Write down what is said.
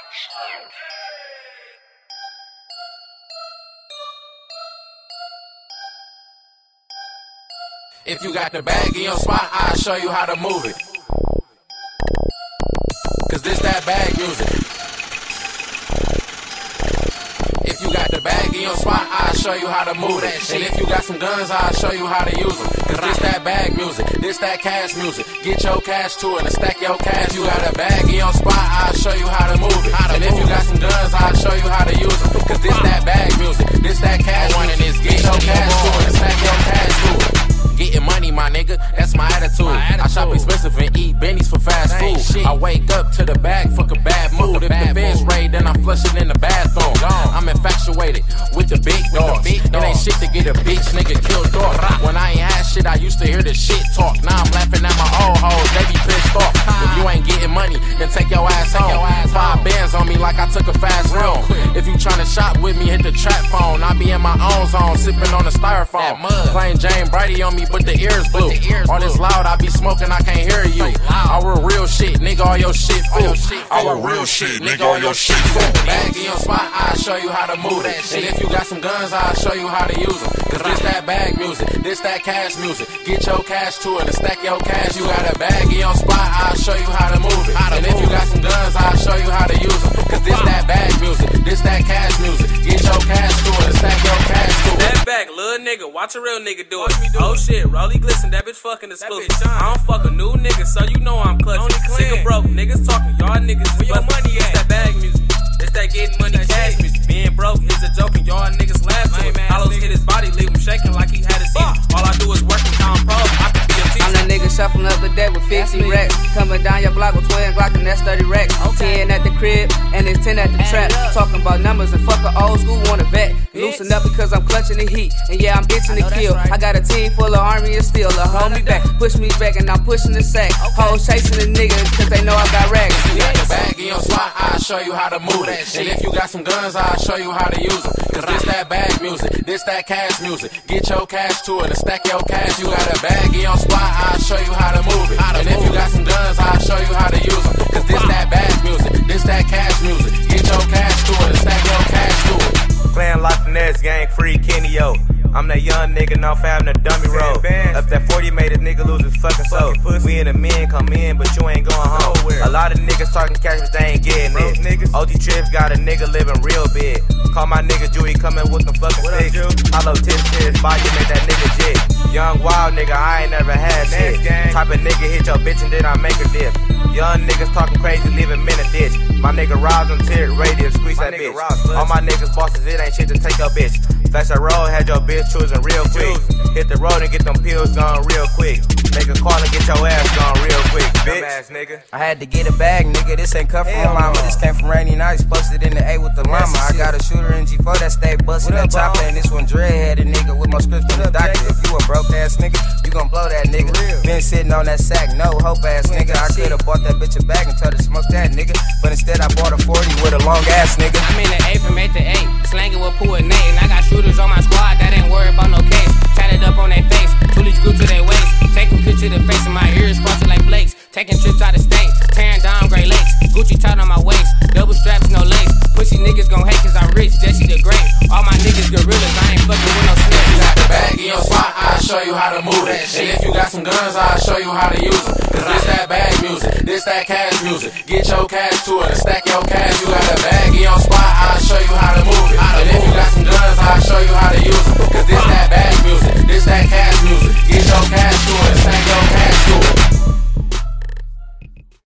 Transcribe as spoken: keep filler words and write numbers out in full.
If you got the bag in your spot, I'll show you how to move it. Cause this that bag music. If you got the bag in your spot, I'll show you how to move that shit. And if you got some guns, I'll show you how to use them. Cause this that bag music, this that cash music. Get your cash to it and stack your cash. If you got a bag in your spot, I'll show you how to move it. And if you got some guns, I'll show you how to use them. Cause this that bag music, this that cash music. Get your cash to it and stack your cash to it. Getting money, my nigga, that's my attitude. my attitude. I shop expensive and eat bennies for fast food. Shit. I wake up to the bag, fuck a bad mood. If the feds raid, then I flush it in the bathroom. I'm infatuated with the big dogs. It ain't shit to get a bitch nigga killed off. When I ain't had shit, I used to hear the shit talk. Now I'm laughing at my old hoes, they be pissed off. If you ain't getting money, then take your ass home. Five bands on me like I took a fast room. If you tryna shop with me, hit the trap phone. I be in my own zone, sipping on the styrofoam. Playing Jane Brady on me, but the ears blue. All this loud, I be smoking, I can't hear you. Our real shit, nigga, all your shit fool. Our real shit, nigga, all your shit fool. Bag in your spot, I'll show you how to move that shit. And if you got some guns, I'll show you how to use them. Cause this that bag music, this that cash music. Get your cash to it and stack your cash. You got a bag in your spot, I'll show you how to move it. And if you got some guns, I'll show you how to use them. Cause this that bag music, this that cash music. Get your cash to it and stack your cash to it. That back, little nigga, watch a real nigga do it. Oh shit, Rolly glisten, that bitch fucking exclusive. I don't fuck a new nigga, so you know I'm clutching. Sick of broke niggas talking, y'all niggas is bustin'. Money it's that bag music, it's that getting money cash music. Being broke is a joke and y'all niggas laugh to it. Hollows hit his body, leave him shaking like he had a seat. All I do is work and count pros, I can be a teacher. I'm that nigga shuffling up the deck with fifty racks. Coming down your block with twin Glock and that's thirty racks. ten at the crib and it's ten at the trap. Talking about numbers and fuck a old school want a vet. Loosen up because I'm clutching the heat. And yeah, I'm itching to kill. I got a team full of army and steel. To hold me back, push me back and I'm pushing the sack. Hoes chasing the nigga cause they know I got racks. If you got the bag in your spot, I'll show you how to move it. And if you got some guns, I'll show you how to use them. Cause this that bag music, this that cash music. Get your cash to it and stack your cash. You got a bag in your spot, I'll show you how to move it. And if you got some guns, I'll show you how to use them. Cause this that bag music, this that cash music. Get your cash to it and stack your cash to it. Playing Life Finesse, gang free Kenny yo. I'm that young nigga, no fam, the dummy roll. Up that forty made a nigga lose his fucking soul. We in the men come in, but you ain't going home. A lot of niggas talking cash, but they ain't getting it. O G Trips got a nigga living real big. Call my nigga Dewey, coming with them fucking sticks. Hollow tips to his body, make that nigga jig. Young wild nigga, I ain't never had shit. Type of nigga hit your bitch and then I make a dip. Young niggas talking crazy, leaving men a ditch. My nigga Roz on tier, radio, squeeze that bitch. All my niggas bosses, it ain't shit to take your bitch. Flash that road, had your bitch choosing real quick. Hit the road and get them pills gone real quick. Make a call and get your ass gone real quick, bitch. Ass nigga. I had to get a bag, nigga. This ain't cut from my mama. This came from Rainy Nights, posted in the A with the llama. I got a shooter in G four that stay bustin' that chopper. And this one dreadheaded nigga with my scripts from the doctor. If you a broke ass nigga, you gon' blow that nigga. Been sitting on that sack, no hope ass nigga. I could've bought that bitch a bag and told her to smoke that nigga. But instead I bought a forty with a long ass nigga. I'm in the A from eight to eight, slanging with Pooh and Nate. And I got shooters on my squad that ain't worried about no case. Tatted up on their face, toolie screw to their waist. Taking pictures to the face of my ears, frosted like flakes. Taking trips out of state, tearing down Great Lakes. Gucci tight on my waist, double straps, no lace. Pussy niggas gon' hate cause I'm rich, Jesse the Great. All my niggas gorillas, I ain't fucking with no snakes. You got the bag in your spot, I'll show you how to move that shit. And if you got some guns, I'll show you how to use them. Cause this that bag music, this that cash music. Get your cash to it and stack your cash. You got a bag